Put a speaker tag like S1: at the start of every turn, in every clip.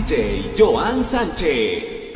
S1: DJ Joan Sánchez.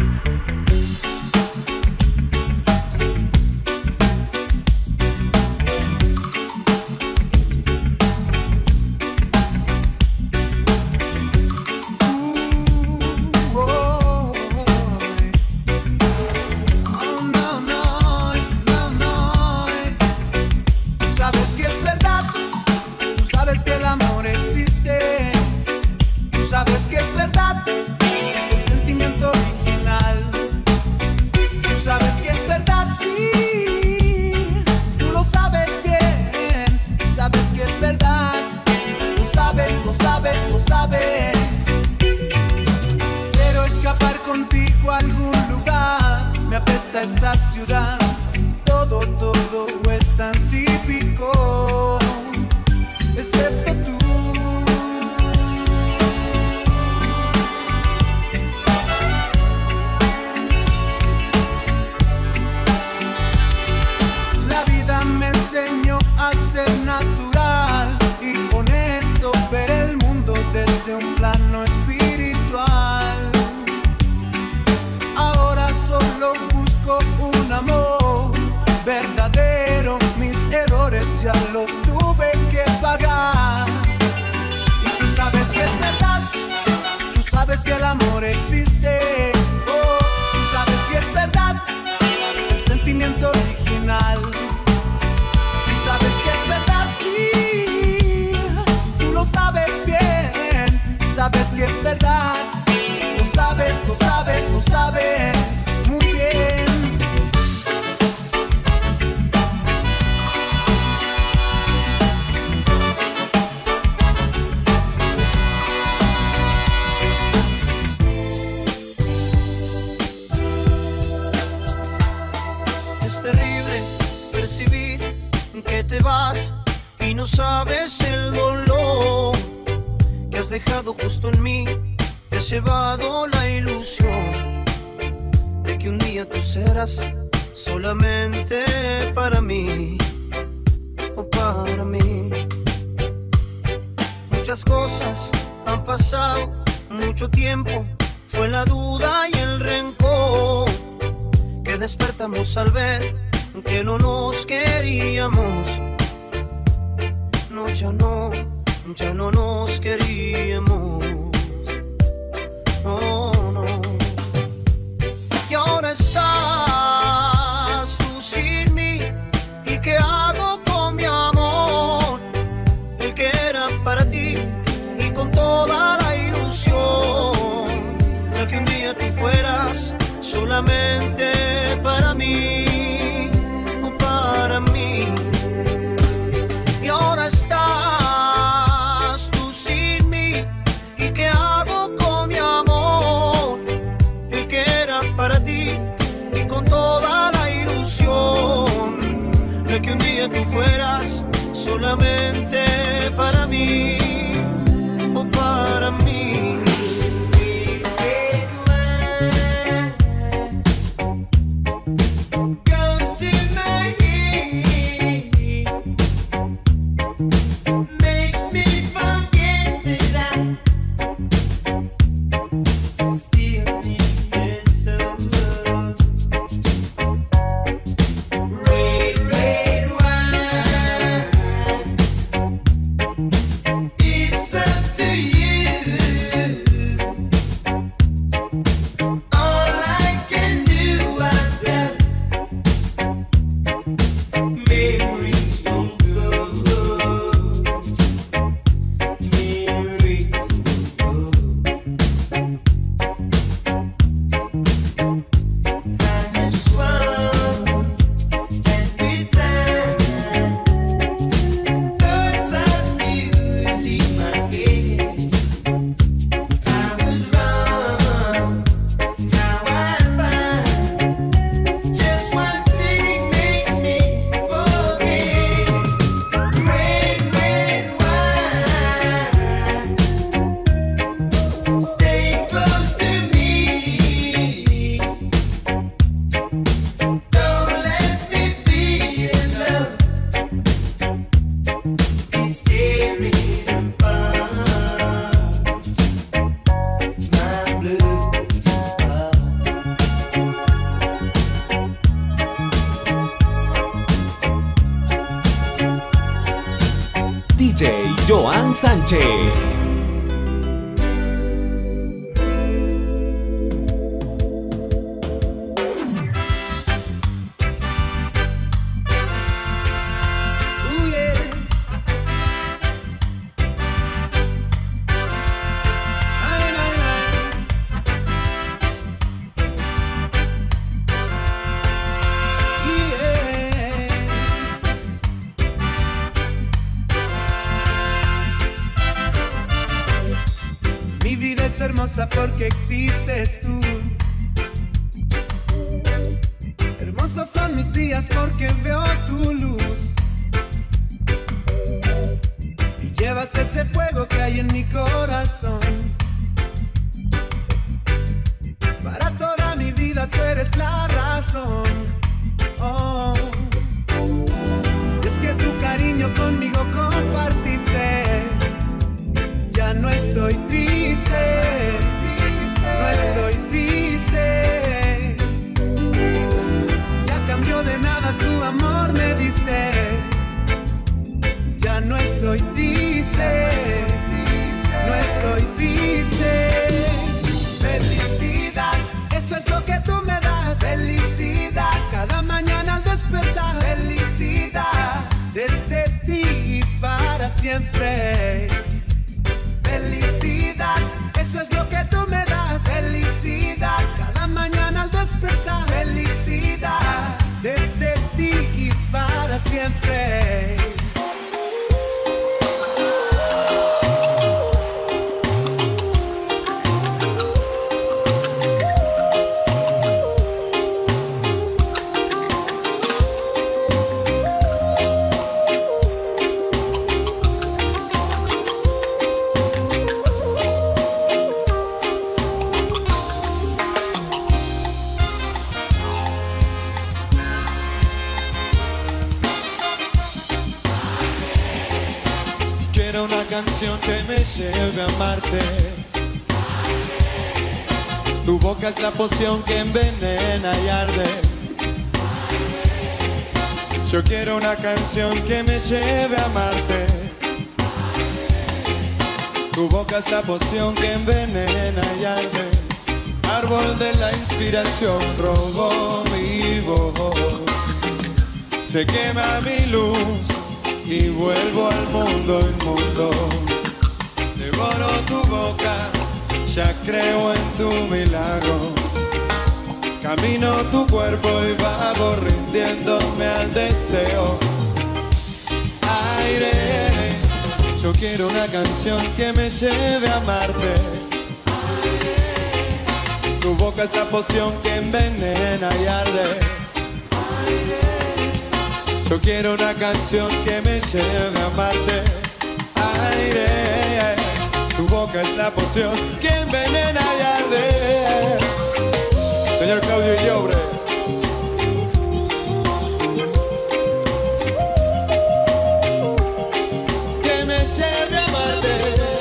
S2: Esta ciudad, todo es tan típico, excepto tú. La vida me enseñó a ser natural y honesto, ver el mundo desde un plano espiritual. Ahora solo busco un amor verdadero, mis errores ya los tuve que pagar. Y tú sabes que es verdad, tú sabes que el amor existe. Oh, tú sabes que es verdad, el sentimiento original. Tú sabes que es verdad, sí, tú lo sabes bien. Sabes que es verdad, lo sabes, lo sabes, lo sabes muy bien.
S3: Es terrible percibir que te vas y no sabes el dolor que has dejado justo en mí. Te has llevado la ilusión de que un día tú serás solamente para mí o para mí. Muchas cosas han pasado, mucho tiempo, fue la duda y el rencor que despertamos al ver que no nos queríamos. No, ya no nos queríamos. No, no. Y ahora estás tú sin mí. ¿Y qué hago con mi amor? El que era para ti y con toda la ilusión de que un día tú fueras solamente para mí o para mí. Y ahora estás tú sin mí. ¿Y qué hago con mi amor? El que era para ti y con toda la ilusión de que un día tú fueras solamente para mí o para mí.
S1: DJ Joan Sánchez.
S2: Hermosa porque existes tú. Hermosos son mis días porque veo tu luz y llevas ese fuego que hay en mi corazón. Para toda mi vida tú eres la razón. Oh. Y es que tu cariño conmigo compartiste. Ya no estoy triste, no estoy triste. Ya cambió de nada, tu amor me diste. Ya no estoy triste, no estoy triste. Felicidad, eso es lo que tú me das. Felicidad, cada mañana al despertar. Felicidad, desde ti y para siempre. Felicidad, eso es lo que tú me das. Felicidad, cada mañana al despertar. Felicidad, desde ti y para siempre.
S4: Una canción que me lleve a amarte. Tu boca es la poción que envenena y arde. Yo quiero una canción que me lleve a amarte. Tu boca es la poción que envenena y arde. Árbol de la inspiración robó mi voz. Se quema mi luz y vuelvo al mundo inmundo. Devoro tu boca, ya creo en tu milagro. Camino tu cuerpo y vamos rindiéndome al deseo. Aire, yo quiero una canción que me lleve a amarte. Tu boca es la poción que envenena y arde. Yo quiero una canción que me lleve a amarte. Aire, tu boca es la poción que envenena y arde. Señor Claudio Illobre. Que me lleve a amarte.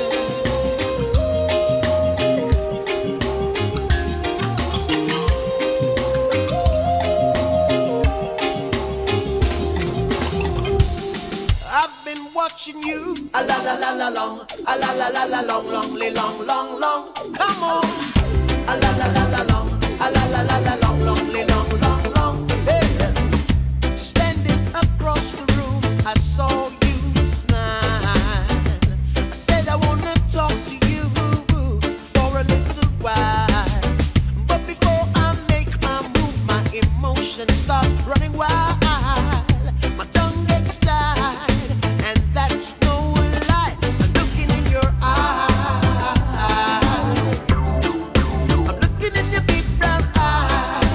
S3: Watching you, a la la la la long, a la la la la long, long, long, long, long. Come on, a la la la la long, a la la la la long, long, long, long, long. Hey, standing across the room, I saw you smile. I said I wanna talk to you for a little while, but before I make my move, my emotions start running wild. My tongue gets tied. That's no lie. I'm looking in your eyes. I'm looking in your big brown eyes.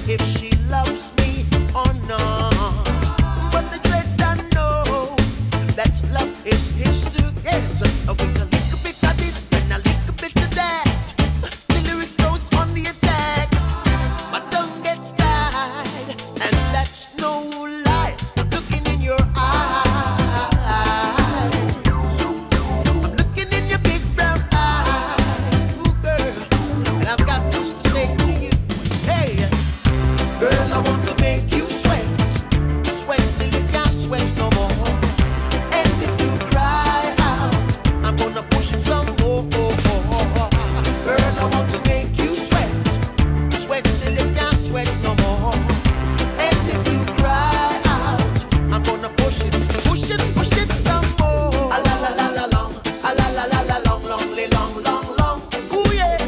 S3: if she loves me or not. But the dread don't know that love is his together. With a little bit of this and a little bit of that, the lyrics goes on the attack. My tongue gets tied, and that's no lie. I'm looking in your eyes. I'm looking in your big brown eyes, ooh girl, and I've got this to say to you. Hey, girl, I want to make you sweat, sweat till you can't sweat no more. And if you cry out, I'm gonna push it some more. Girl, I want to make you sweat, sweat till you can't sweat no more. And if you cry out, I'm gonna push it some more. A la la la la long, a la la la la long, long, long, long, long. Ooh yeah.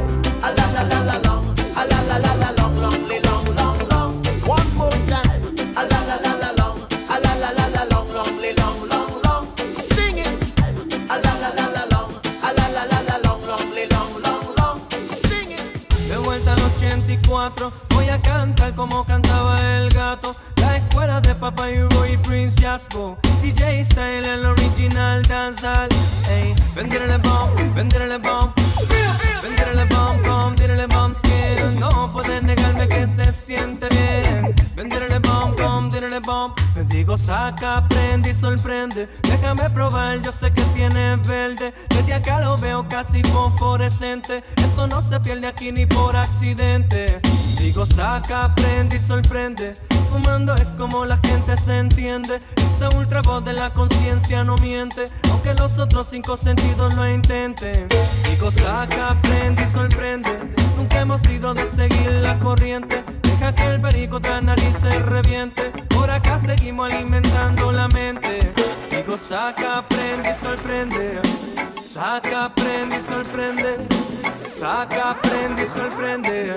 S3: A la la la la long, a la la la la long, long, long, long, long. One more time. A la la la la long, a la la la la long, long, long, long, long. Sing it. A la la la la long, a la la la la long, long, long, long, long. Sing it.
S5: De vuelta al 84, voy a cantar como cantaba el gato. La escuela de Papa Hugo y Prince Jasco. DJ Style, el original danzal. Ey, venderle bomb, venderle bomb. Venderle bomb, bomb, venderle bomb skin. No puedes negarme que se siente bien. Venderle bomb, bomb, venderle bomb. Te digo saca, prende y sorprende. Déjame probar, yo sé que tiene verde. Desde acá lo veo casi fosforescente. Eso no se pierde aquí ni por accidente. Digo saca, prende y sorprende. Fumando es como la gente se entiende. Esa ultra voz de la conciencia no miente, aunque los otros 5 sentidos lo intenten. Digo saca, prende y sorprende. Nunca hemos ido de seguir la corriente. Deja que el perico tras nariz se reviente. Por acá seguimos alimentando la mente. Digo saca, prende y sorprende. Saca, prende y sorprende. Saca, prende y sorprende.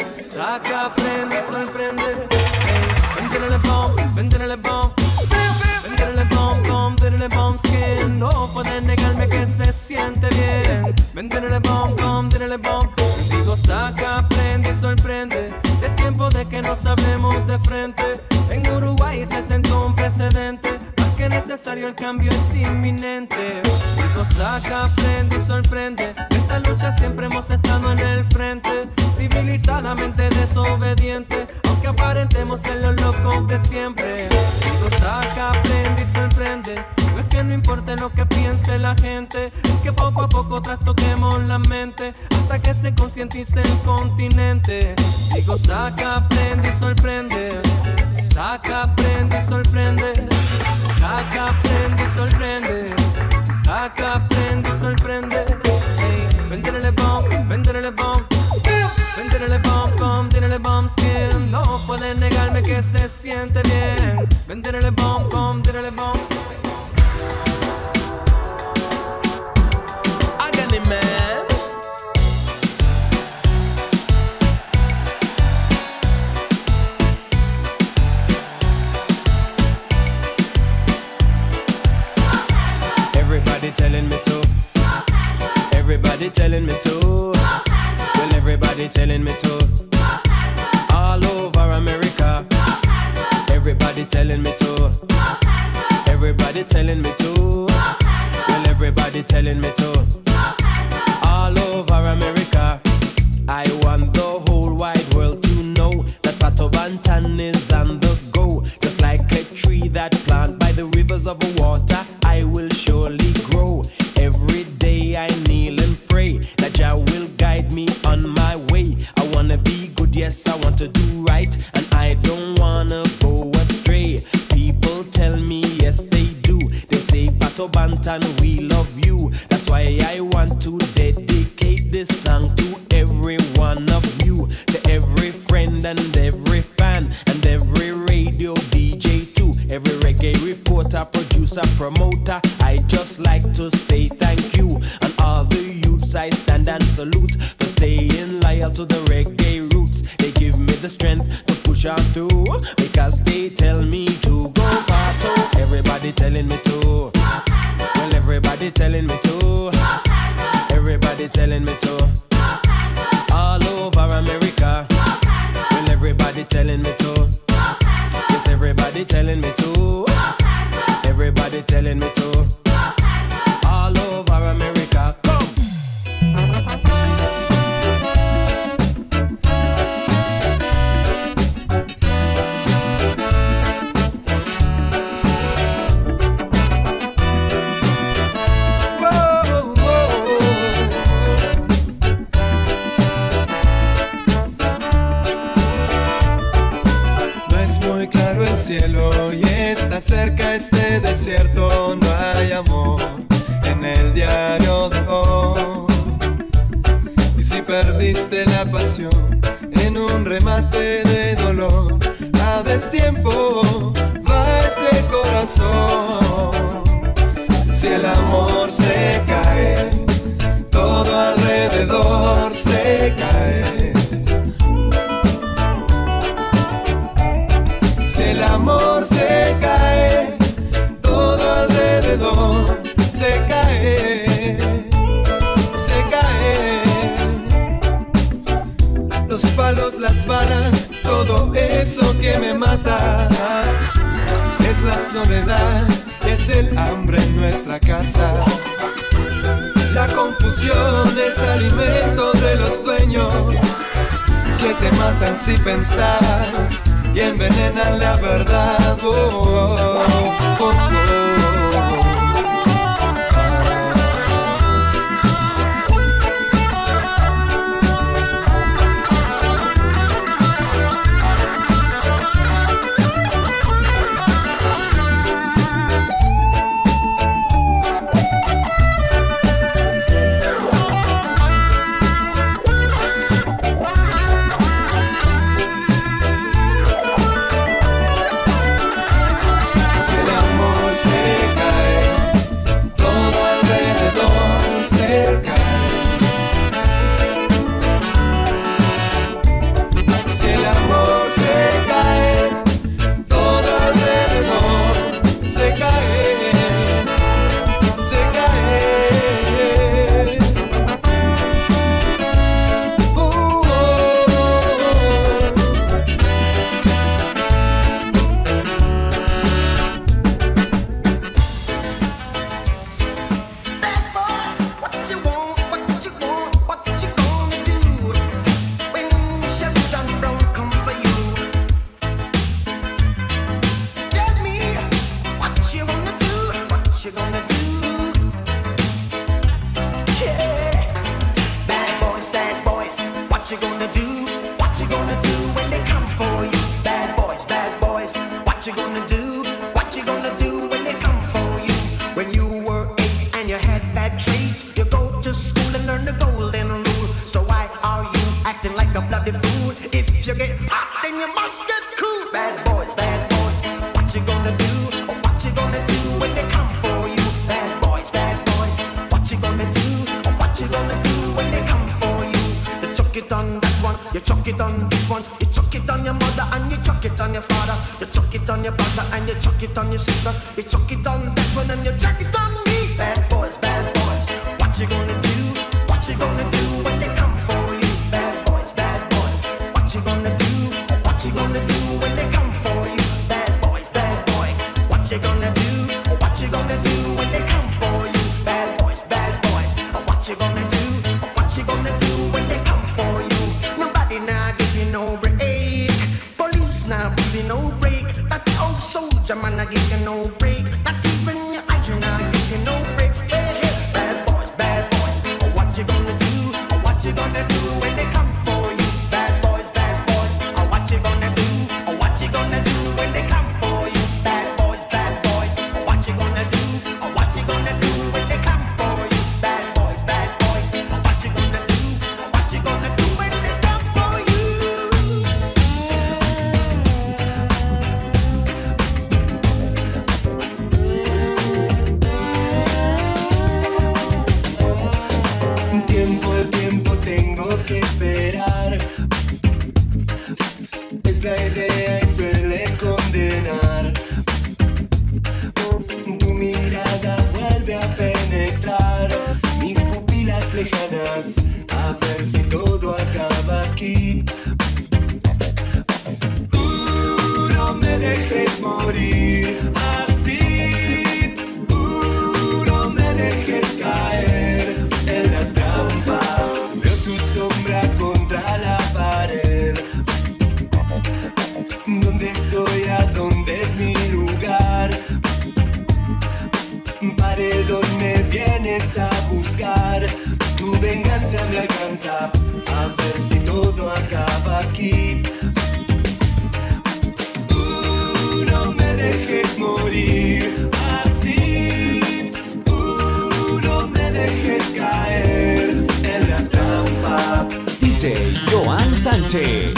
S5: Saca, prende y sorprende. Venderle bomb, venderle bomb. Venderle bomb, bomb, venderle bomb skin. No puedes negarme que se siente bien. Venderle bomb, bomb, venderle bomb. Digo saca, prende y sorprende. Es tiempo de que nos hablemos de frente. En Uruguay se sentó un precedente. Más que necesario el cambio es inminente. Digo saca, prende y sorprende. Esta lucha siempre hemos estado en el frente. Civilizadamente desobediente, aunque aparentemos ser los locos de siempre. Digo saca, prende y sorprende. No es que no importe lo que piense la gente, es que poco a poco trastoquemos la mente hasta que se concientice el continente. Digo saca, prende y sorprende. Saca, prende y sorprende. Saca, prende y sorprende. Saca, prende y sorprende. Hey, venderle bomb, venderle bomb. Venderle bomb, bomb, venderle bomb skin. No puedes negarme que se siente bien. Venderle bomb, bomb, venderle bomb.
S1: Háganle, man.
S6: Everybody telling me to. Everybody telling me to. Well, everybody telling me to. All over America. Everybody telling me to. Everybody telling me to. Well, everybody telling me to. All over America. I want the whole wide world to know that Pato Bantan is on the go. Just like a tree that planted by the rivers of water, I will surely grow. Every day I kneel and pray that Jah will guide me on my way. I wanna be good, yes, I want to do right, and I don't wanna go astray. People tell me yes they do. They say Pato Bantan, we love you. That's why I want to dedicate this song to every one of you, to every friend and every fan and every radio DJ too, every reggae reporter, producer, promoter. I just like to say thank you, and all the youths I stand and salute for staying loyal to the reggae roots. They give me the strength to push on through, because they tell me to go Pato. Everybody telling me to. Well, everybody telling me to. Everybody telling me to. All over America. Well, everybody telling me to. Yes, everybody telling me to. Everybody telling me to. All over America, come.
S4: Cielo y está cerca este desierto, no hay amor en el diario de hoy. Y si perdiste la pasión en un remate de dolor, a destiempo va ese corazón. Si el amor se cae, todo alrededor se cae. El amor se cae, todo alrededor se cae, se cae. Los palos, las balas, todo eso que me mata. Es la soledad, es el hambre en nuestra casa. La confusión es alimento de los dueños que te matan si pensás y envenenan la verdad. Oh, oh, oh, oh.
S2: dejes morir así. No me dejes caer en la trampa. Veo tu sombra contra la pared. ¿Dónde estoy? ¿A dónde es mi lugar? Paredón, me vienes a buscar. Tu venganza me alcanza. A ver si todo acaba aquí. No me dejes morir así. No me dejes caer en la trampa.
S1: DJ Joan Sánchez.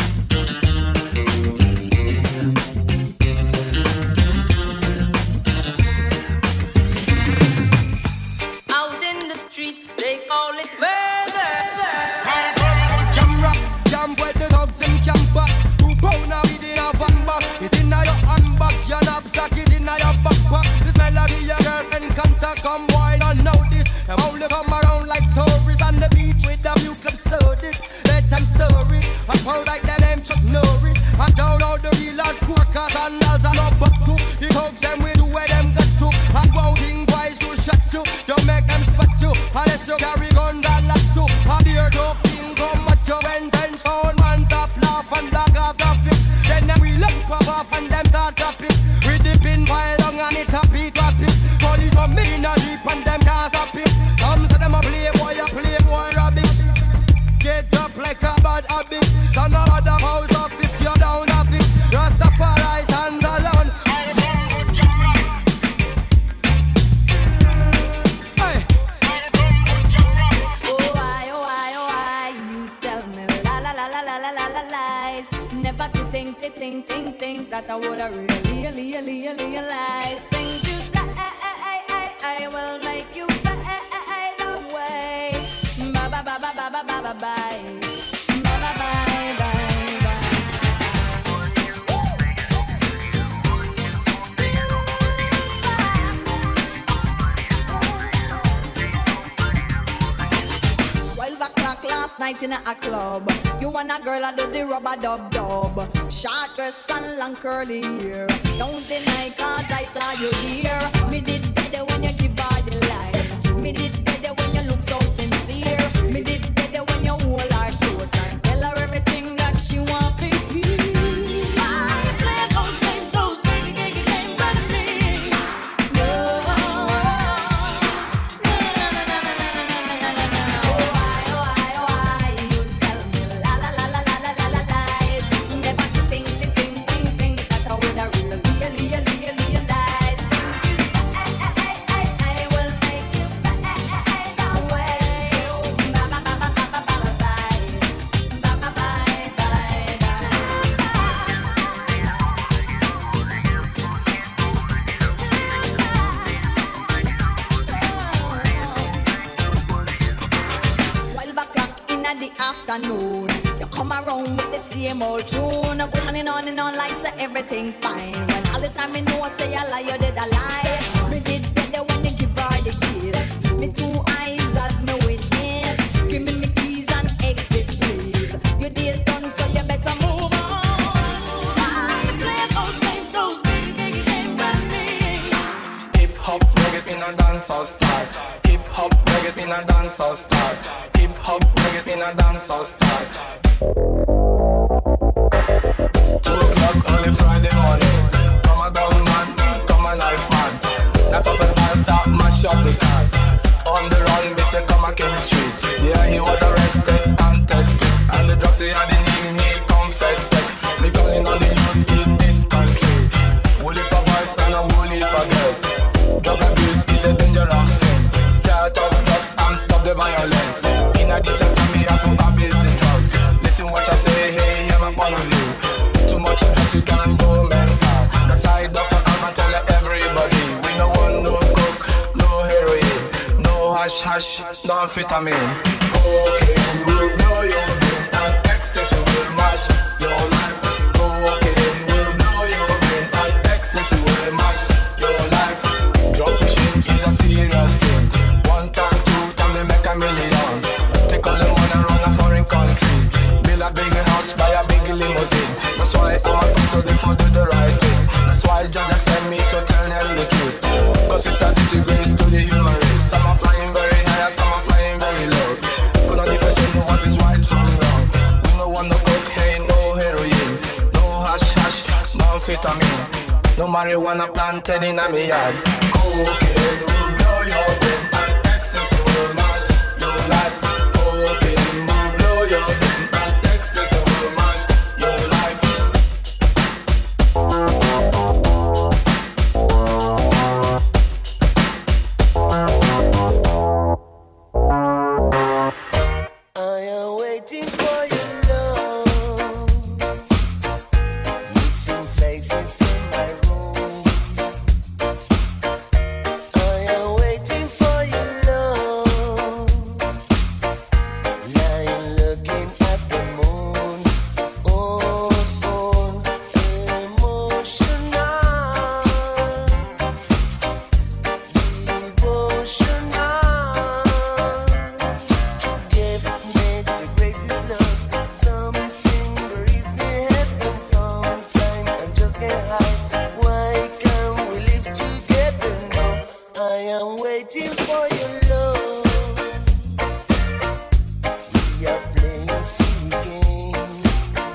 S7: Out in the streets, they call it murder.
S8: Jam rock, jam where the dogs in camper. 2 pound now within a van bag. It in your handbag, your knapsack, it in your backpack. This melody your girlfriend contact. Some boy don't know this. Them only come around like tourists on the beach with a few club sodas. Let them story. I proud like them name Chuck Norris. I down out the real hardcore cause and alls are not back to. The thugs them with where them got to. And wounding boys to shut to. Don't make them spot you. Unless you carry guns and lock to. A beer tough thing come at you when bench sound man stop laugh and black off the fit. Then them real up pop off and them start drop it. With the pin pile down and it up it drop it. Police from me in a jeep and them can't stop it. Some say them a playboy rabbit. Get up like a bad habit. Some no other house up if you're down a bit. Rastafari's hands alone. Hey.
S9: Oh I, you tell me la lies. Never to think that I would have really realized. Things you say, I will make you fade away. Bye bye bye bye bye bye bye bye. Last night in a club, you and a girl I do the rubber dub. Short dress and long curly hair. Don't deny cause I saw you here. Me did better when you give her the line. Me did better when you look so sincere. Me did better when you hold her close and tell her everything that she want to hear. I play those games with me. No. Afternoon, you come around with the same old tune. Going on like say everything fine. When all the time you know I say a lie, you did a lie. Me did better when you give her the kiss. Me 2 eyes as me witness. Give me the keys and exit please. Your day's done so you better move on. I play those games with me.
S10: Hip hop reggae in a dancehall style. Hip hop reggae in a dancehall style. Hip hop reggae in a dancehall style. 2 o'clock on a Friday morning. Come a down man, come a knife man. Knock up and dance up, mash up the cars. On the run, Mr. Come a King Street. Yeah, he was arrested and tested. And the drugs he had in him, he confessed it. Me calling on the youth in this country. Woolly for boys and a woolly for girls. Drug abuse is a dangerous thing. Start up drugs and stop the violence. In a decent time, we have to abuse the drugs. Listen what I say, hey, I'm upon you. Too much drugs, you can go mental. That's why Dr. Alman tell everybody. We no want no coke, no heroin, no hash, no amphetamine. Cocaine will blow your brain and ecstasy will mash your life. Cocaine will blow your brain and ecstasy will mash your life. Drug pushing is a serious thing. 1 time, 2 time, they make $1 million. Take all the money around a foreign country. Build a big house, buy a big limousine. That's why I'm a top, so therefore do the right thing. That's why Jah sent me to tell them the truth. Cause it's a disgrace to the human race. Some are flying very high and some are flying very low. Could not differentiate what is right from wrong. We no want no cocaine, no heroin, no hash hash, no amphetamine, no marijuana planted in a me yard. Cocaine will blow your brain and ecstasy will mash your life. Cocaine will blow your brain and ecstasy will mash your life.
S11: I am waiting for your love. Missing faces in my room. I am waiting for your love. Lying looking at the moon. Oh, emotional, devotional. Give me the greatest love, something very easy happens sometime. I just can't hide. Why can't we live together now? I am waiting for your love. We are playing silly games.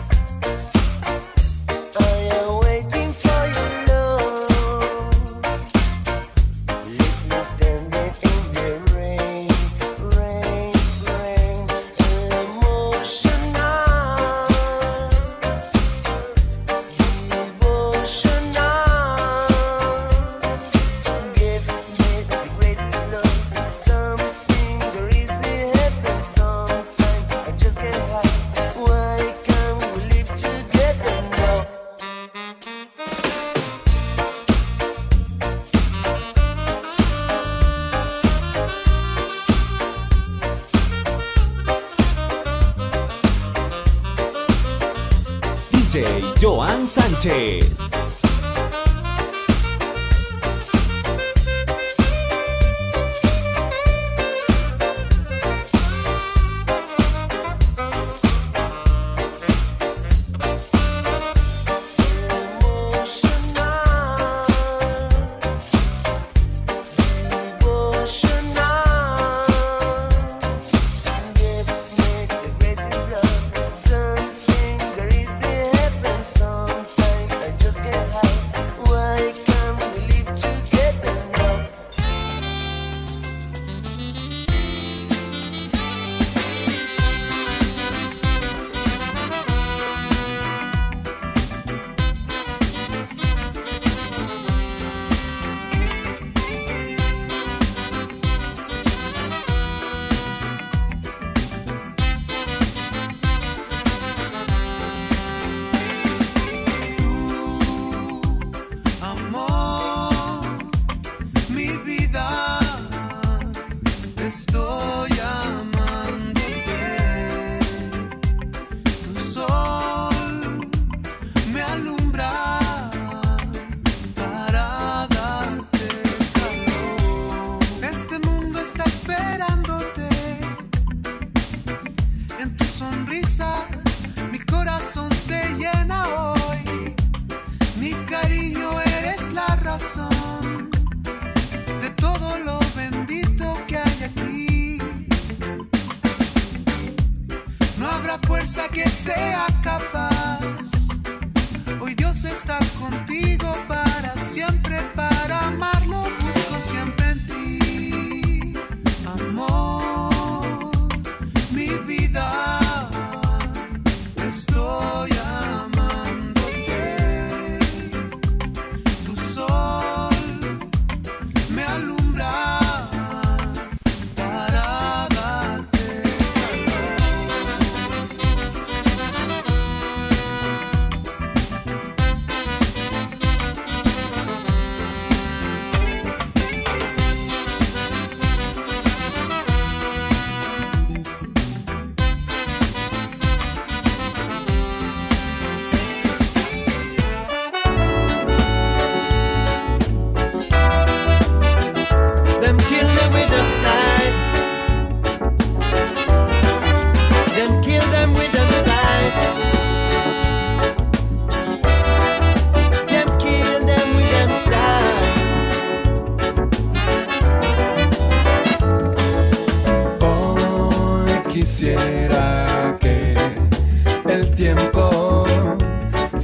S11: I am waiting for your love. Leave me standing in the rain, rain, rain. Emotional, devotional. Give me the greatest love, something very easy happens sometime. I just can't hide. Why can't we live together now?
S1: DJ Joan Sánchez.
S11: Something very easy happens sometime. I just can't hide.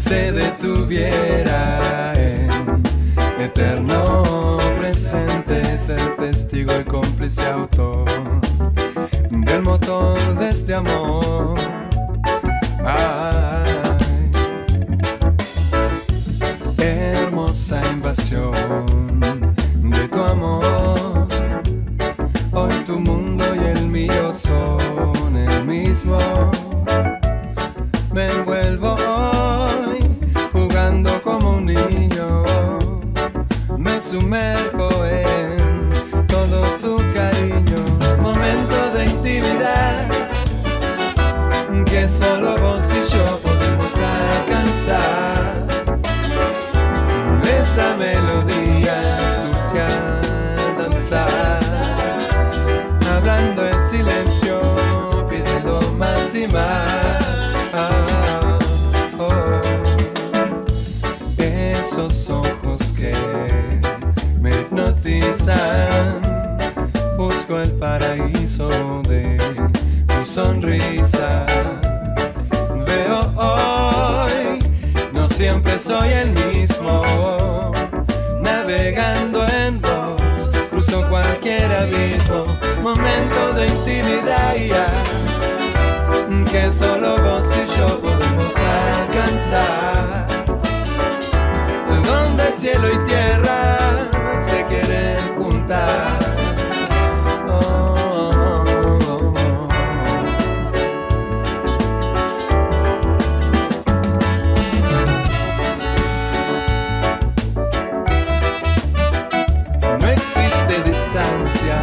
S4: se detuviera en eterno presente, ser testigo y cómplice autor del motor de este amor. Ay, hermosa invasión de tu amor. Hoy tu mundo y el mío son el mismo. Me envuelvo hoy jugando como un niño. Me sumerjo en todo tu cariño. Momento de intimidad que solo vos y yo podemos alcanzar. Esa melodía surge al danzar, hablando en silencio, pidiendo más y más. Esos ojos que me hipnotizan, busco el paraíso de tu sonrisa. Veo hoy, no siempre soy el mismo, navegando en vos, cruzo cualquier abismo. Momento de intimidad que solo vos y yo podemos alcanzar, donde cielo y tierra se quieren juntar. No existe distancia.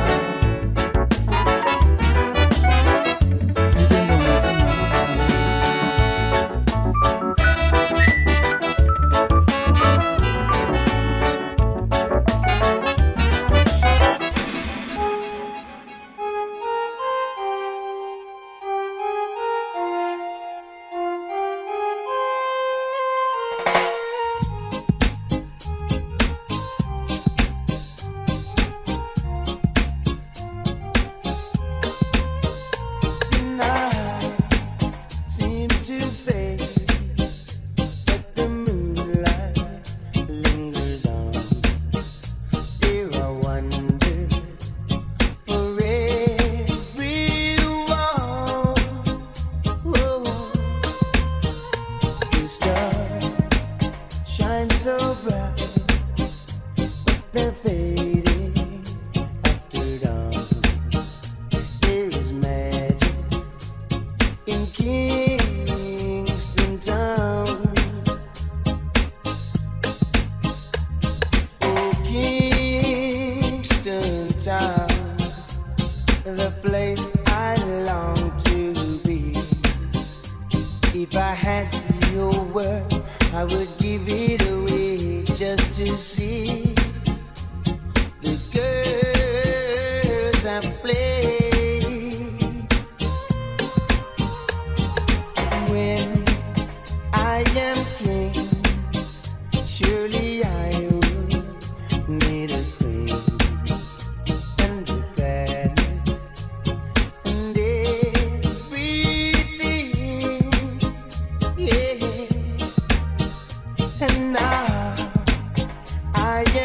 S11: I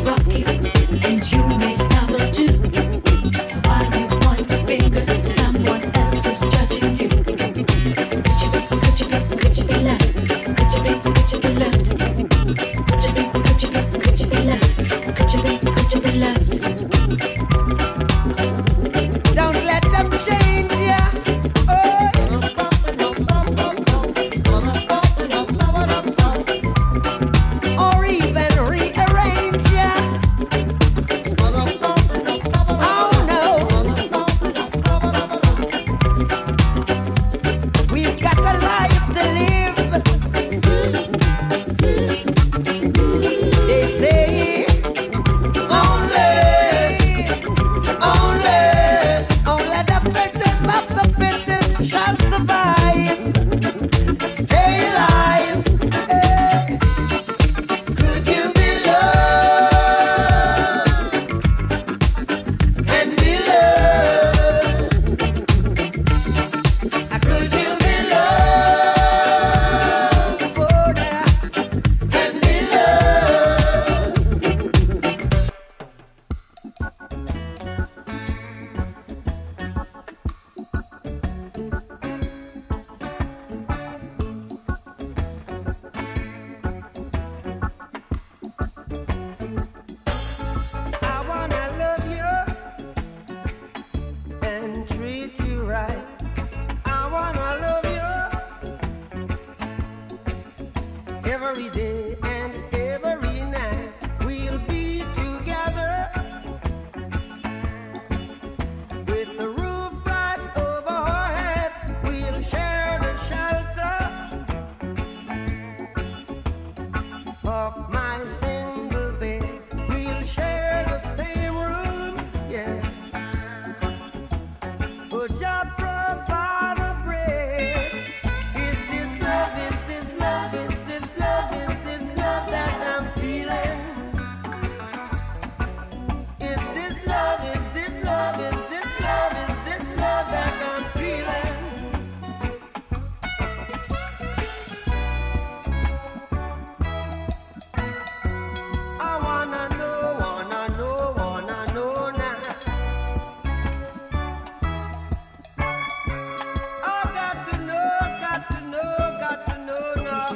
S12: rocky, and you may stumble too. So why you point your fingers? Someone else is judging you. Could you be loved? Could you be loved? Could you be loved? Could you be loved? Could you be loved?
S3: Don't let them change ya. Or even rearrange ya. Oh no. We've got a life to live. They say only the fittest of the fittest shall survive. Stay alive. Could you be loved and be loved? Could you be loved and be I wanna love you and treat you right. I wanna love you every day and every night. We'll be together with the roof right over our heads. We'll share the shelter of my single bed. We'll share the same room, yeah. But just provide the bread. Is this love? Is this love? Is this love? Is this love that I'm feeling? Is this love? Is this love? Is this love? Is this love that I'm feeling? I wanna know now. I got to know now.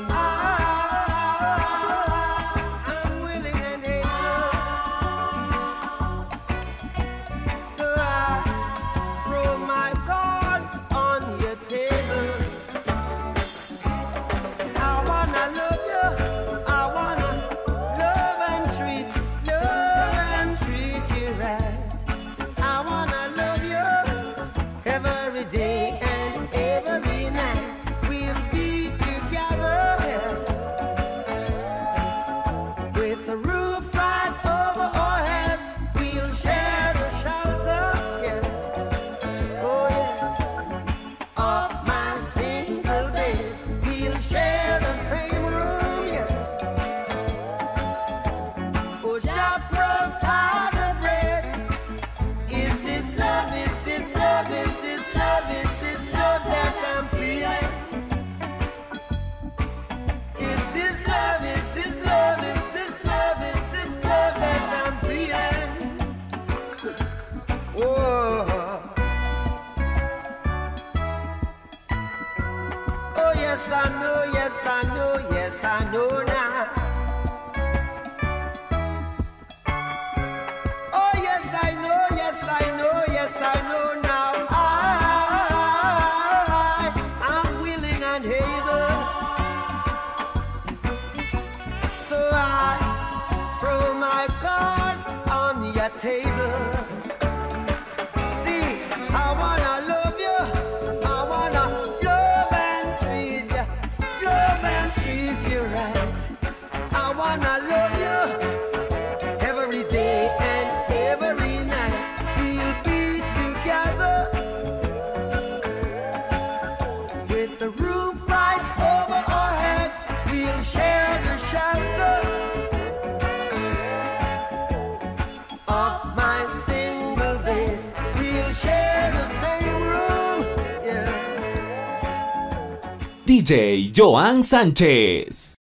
S3: I'm willing and able. So I throw my cards on your table. I wanna love you. I wanna love and treat you right. I wanna love you every day and every night. We'll be together with the roof right over our heads. We'll share the shelter, yeah. Oh yeah, of my single bed. We'll share the same room, yeah. Oh, just provide the bread. Is this love? Is this love? Is this love? Is this love that I'm feeling? Is this love? Is this love? Is this love? Is this love that I'm feeling? Oh, oh yes I know, yes I know, yes I know now. Oh yes I know, yes I know, yes I know now. I'm willing and able. So I throw my cards on your table. See, I wanna love you. I wanna love and treat you right. I wanna love you every day and every night. We'll be together with the roof right over our heads. We'll share the shelter of my single bed. We'll share the same room, yeah.
S1: DJ Joan Sánchez.